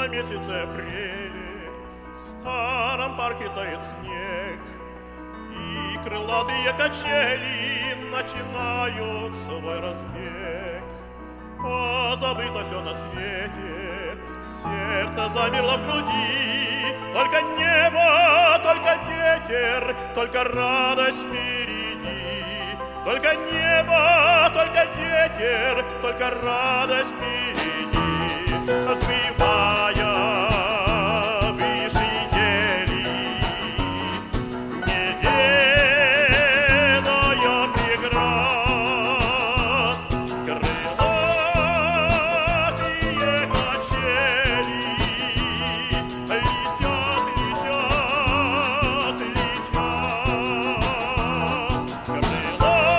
на месяце апреле в старом парке тает снег, и крылатые качели начинают свой разбег. Позабыто все на свете, сердце замерло в груди, только небо, только ветер, только радость впереди. Только небо, только ветер, только радость впереди. Взмывая выше ели, не ведая преград, крылатые качели летят, летят, летят.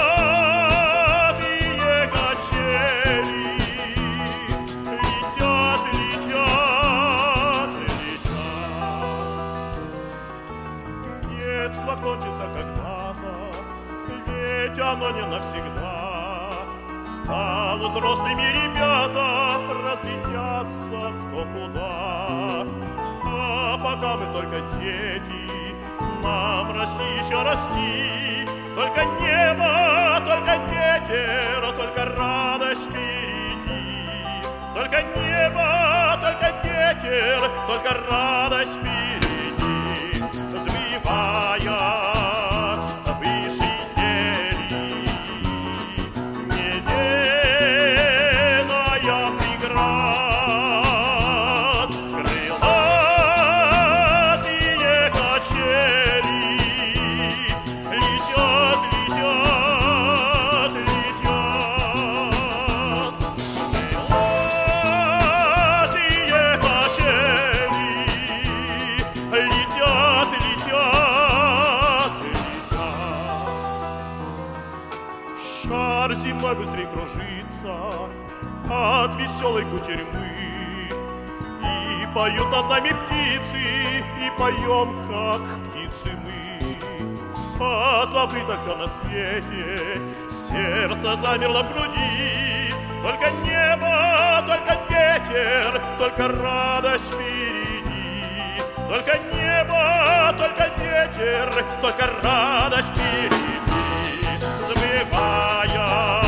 Детство кончится когда-то, ведь оно не навсегда. Станут взрослыми ребята, разлетятся кто куда. А пока мы только дети, нам расти еще расти. Только небо, только ветер, только радость впереди. Только небо, только ветер, только радость впереди. Взмывая выше ели, не ведая преград, крылатые качели летят, летят, летят. Крылатые качели летят, шар земной быстрей кружится от веселой кутерьмы, и поют над нами птицы, и поем, как птицы мы. Позабыто все на свете, сердце замерло в груди. Только небо, только ветер, только радость впереди. Только небо, только ветер, только радость впереди. Взмывая